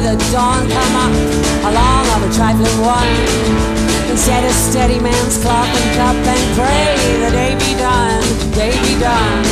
the dawn come up along of a trifling one. Instead a steady man's clock and cup and pray the day be done, day be done.